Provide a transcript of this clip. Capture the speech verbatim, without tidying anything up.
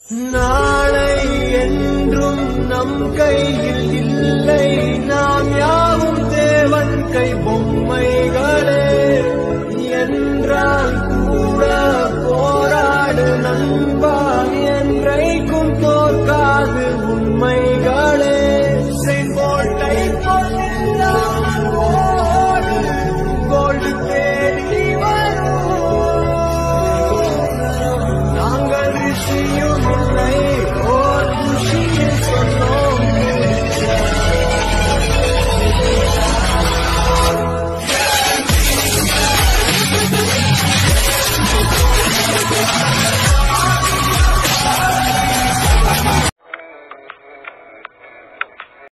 நாளை என்றும் நம் கையில் இல்லை, நாம் யாவும் தேவன் கை பொம்மை.